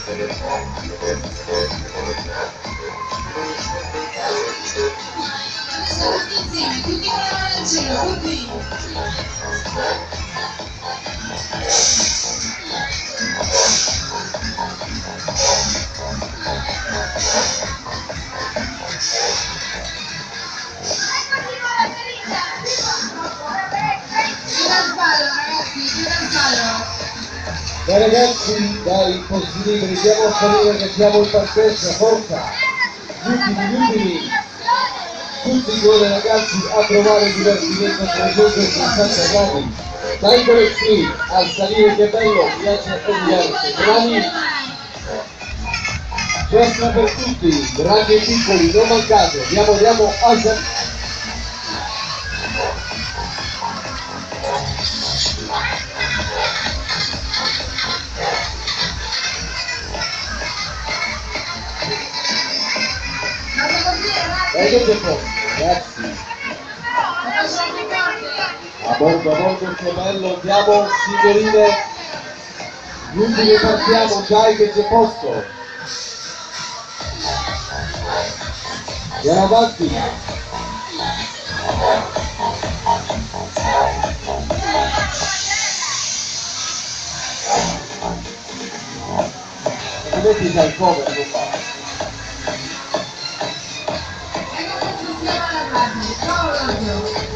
Tutti insieme, tutti con la mano al cielo, tutti! Dai ragazzi, dai posti liberi, siamo a salire che siamo in partenza, forza! Gli ultimi, tutti i giovani ragazzi a trovare divertimento a 360 gradi. Dai colletti, a salire che bello, piace e diverte. Bravi! Gesta per tutti, grandi e piccoli, non mancate, diamo a ragazzi, a bordo che bello, andiamo signorine, gli ultimi partiamo, dai che c'è posto, andiamo avanti, metti dal cover, non fa. Ecco che funziona la radio, ciao Giorgio!